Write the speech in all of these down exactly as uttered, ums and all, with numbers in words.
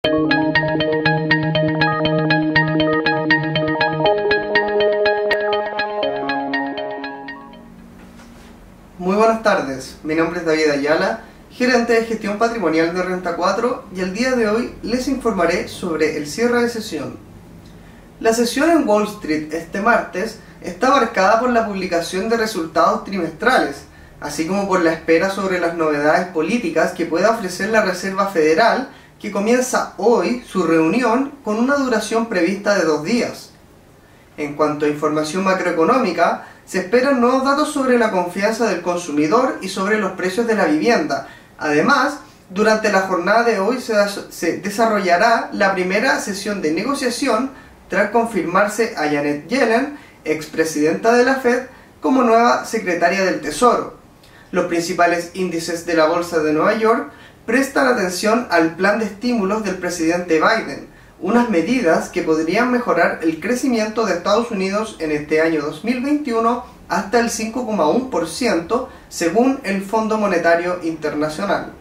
Muy buenas tardes, mi nombre es David Ayala, gerente de gestión patrimonial de Renta cuatro, y el día de hoy les informaré sobre el cierre de sesión. La sesión en Wall Street este martes está marcada por la publicación de resultados trimestrales, así como por la espera sobre las novedades políticas que pueda ofrecer la Reserva Federal, que comienza hoy su reunión con una duración prevista de dos días. En cuanto a información macroeconómica, se esperan nuevos datos sobre la confianza del consumidor y sobre los precios de la vivienda. Además, durante la jornada de hoy se, se desarrollará la primera sesión de negociación tras confirmarse a Janet Yellen, expresidenta de la Fed, como nueva secretaria del Tesoro. Los principales índices de la Bolsa de Nueva York prestan atención al plan de estímulos del presidente Biden, unas medidas que podrían mejorar el crecimiento de Estados Unidos en este año dos mil veintiuno hasta el cinco coma uno por ciento según el Fondo Monetario Internacional.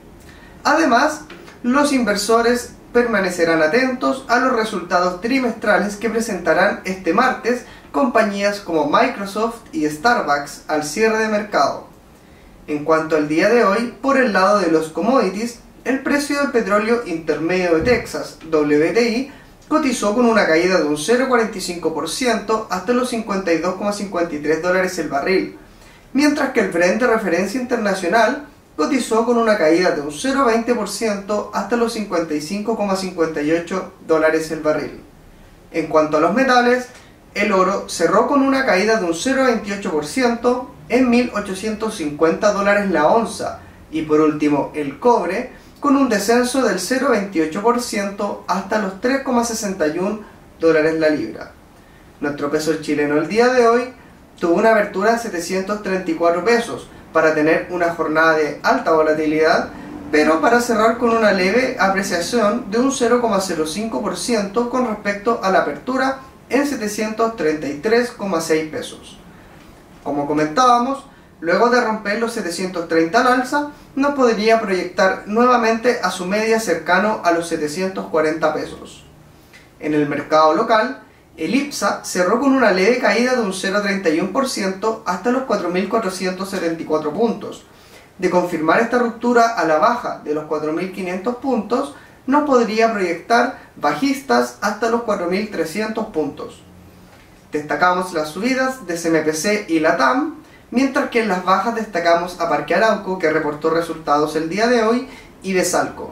Además, los inversores permanecerán atentos a los resultados trimestrales que presentarán este martes compañías como Microsoft y Starbucks al cierre de mercado. En cuanto al día de hoy, por el lado de los commodities, el precio del petróleo intermedio de Texas, W T I, cotizó con una caída de un cero coma cuarenta y cinco por ciento hasta los cincuenta y dos coma cincuenta y tres dólares el barril, mientras que el Brent de referencia internacional cotizó con una caída de un cero coma veinte por ciento hasta los cincuenta y cinco coma cincuenta y ocho dólares el barril. En cuanto a los metales, el oro cerró con una caída de un cero coma veintiocho por ciento en mil ochocientos cincuenta dólares la onza, y por último el cobre con un descenso del cero coma veintiocho por ciento hasta los tres coma sesenta y uno dólares la libra. Nuestro peso chileno el día de hoy tuvo una apertura de setecientos treinta y cuatro pesos para tener una jornada de alta volatilidad, pero para cerrar con una leve apreciación de un cero coma cero cinco por ciento con respecto a la apertura en setecientos treinta y tres coma seis pesos. Como comentábamos, luego de romper los setecientos treinta al alza, nos podría proyectar nuevamente a su media cercano a los setecientos cuarenta pesos. En el mercado local, el IPSA cerró con una leve caída de un cero coma treinta y uno por ciento hasta los cuatro mil cuatrocientos setenta y cuatro puntos. De confirmar esta ruptura a la baja de los cuatro mil quinientos puntos, nos podría proyectar bajistas hasta los cuatro mil trescientos puntos. Destacamos las subidas de C M P C y LATAM, mientras que en las bajas destacamos a Parque Arauco, que reportó resultados el día de hoy, y Besalco.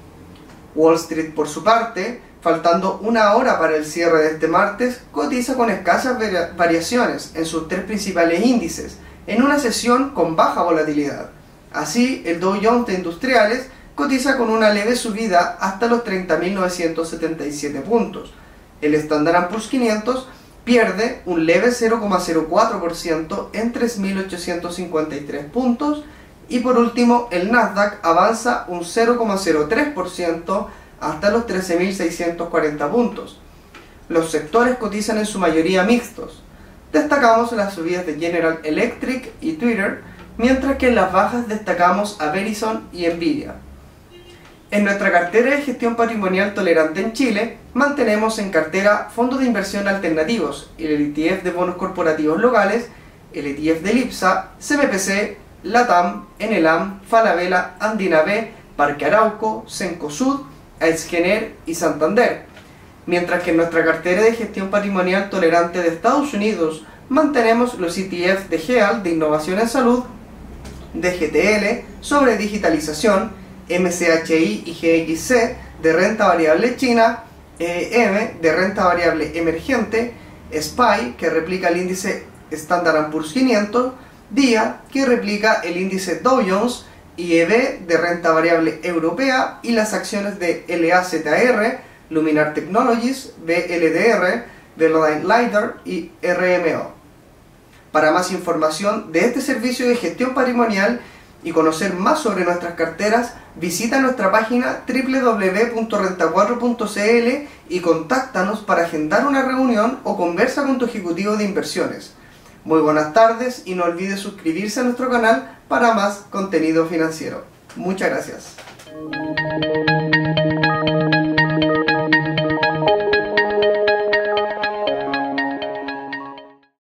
Wall Street, por su parte, faltando una hora para el cierre de este martes, cotiza con escasas variaciones en sus tres principales índices, en una sesión con baja volatilidad. Así, el Dow Jones de Industriales cotiza con una leve subida hasta los treinta mil novecientos setenta y siete puntos. El Standard and Poor's quinientos pierde un leve cero coma cero cuatro por ciento en tres mil ochocientos cincuenta y tres puntos, y por último el Nasdaq avanza un cero coma cero tres por ciento hasta los trece mil seiscientos cuarenta puntos. Los sectores cotizan en su mayoría mixtos. Destacamos las subidas de General Electric y Twitter, mientras que en las bajas destacamos a Verizon y Nvidia. En nuestra cartera de gestión patrimonial tolerante en Chile, mantenemos en cartera fondos de inversión alternativos, el E T F de bonos corporativos locales, el E T F del IPSA, C M P C, LATAM, Enelam, Falabella, Andina B, Parque Arauco, Cencosud, Aizgener y Santander. Mientras que en nuestra cartera de gestión patrimonial tolerante de Estados Unidos, mantenemos los E T F de G E A L de innovación en salud, de G T L sobre digitalización, M C H I y G X C de renta variable china, E M de renta variable emergente, S P Y que replica el índice Standard and Poor's quinientos, D I A que replica el índice Dow Jones, I E B de renta variable europea y las acciones de L A Z R, Luminar Technologies, B L D R, Velodyne Lidar y R M O. Para más información de este servicio de gestión patrimonial y conocer más sobre nuestras carteras, visita nuestra página doble u doble u doble u punto renta cuatro punto c l y contáctanos para agendar una reunión o conversa con tu ejecutivo de inversiones. Muy buenas tardes y no olvides suscribirse a nuestro canal para más contenido financiero. Muchas gracias.